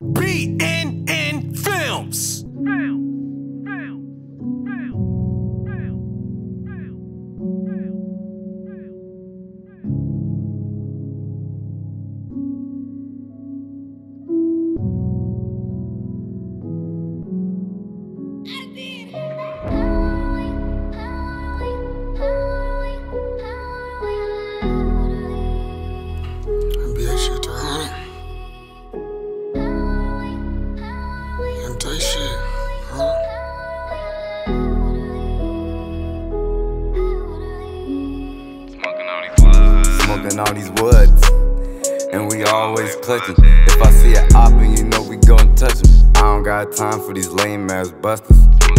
BNN Films. Smoking all these woods, and we always clutching. If I see an op and you know we gon' touch him. I don't got time for these lame ass busters.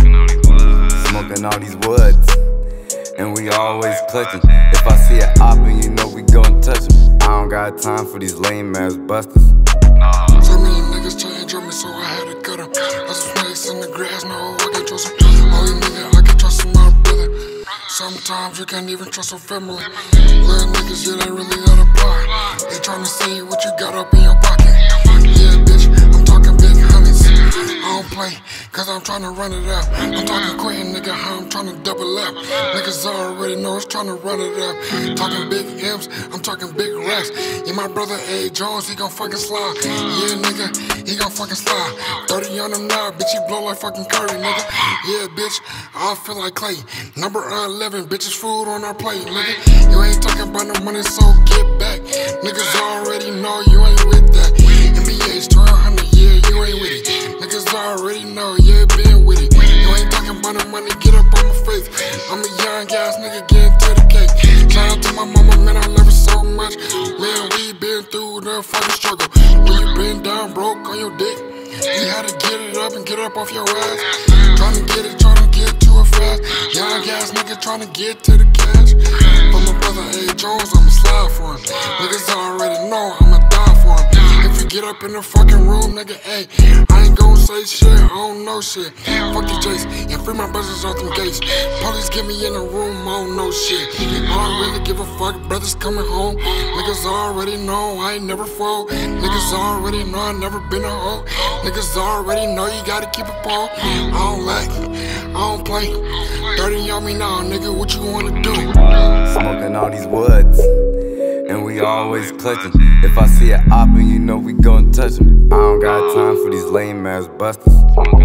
Smoking all these woods, and we always clutching. If I see an op and you know we gon' touch him. I don't got time for these lame ass busters. So many niggas try and drop me, so I had to cut him. Got some snakes in the grass, no, I can't trust him. Oh, you nigga, I can trust him, my brother. Sometimes you can't even trust your family. Little niggas, yeah, they really got a plot. They tryna see what you got up in your pocket. Yeah, bitch, I'm talking big hundreds. I don't play, cause I'm tryna run it up. I'm talking quitting, nigga, how I'm tryna double up. Niggas already know it's tryna run it up. Talking big M's, I'm talking big racks. Yeah, my brother A. Jones, he gon' fucking slide. Yeah, nigga, he gon' fucking slide. 30 on him now, bitch, he blow like fucking Curry, nigga. Yeah, bitch, I feel like Clay. Number 11, bitches food on our plate, nigga. You ain't talking about no money, so get back. Niggas already know you ain't with that. NBA's 1200, yeah, you ain't with it. Niggas already know, yeah, been with it. You ain't talking about no money, get up on my face. I'm a young ass nigga getting to the cake. Shout out to my mama, man, I love her so much. Man, we been through the fucking struggle. When you been down broke on your dick, you had to get it up and get up off your ass. Tryna get it, tryna get to it fast. Young ass nigga tryna get to the cash. For my brother A. Jones, I'ma slide for him. Niggas already know I'ma die for him. If you get up in the fucking room, nigga, ayy, I ain't gon' say shit, I don't know shit. Fuck the Jace, and free my brothers off them gates. Police get me in the room, I don't know shit. I don't really give a fuck, brothers coming home. Niggas already know I ain't never fold. Niggas already know I never been a hoe. Niggas already know you gotta keep it pole. I don't lack, I don't play. 30 on me now, nigga, what you wanna do? Smoking all these woods, and we always clutching. If I see an op and you know we gon' touch him. I don't got time for these lame ass busters.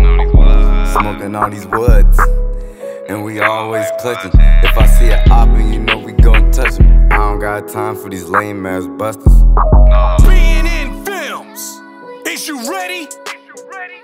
Smoking all these woods, and we always clutching. If I see an op and you know we gon' touch him. I don't got time for these lame ass busters. BNN Films. Is you ready?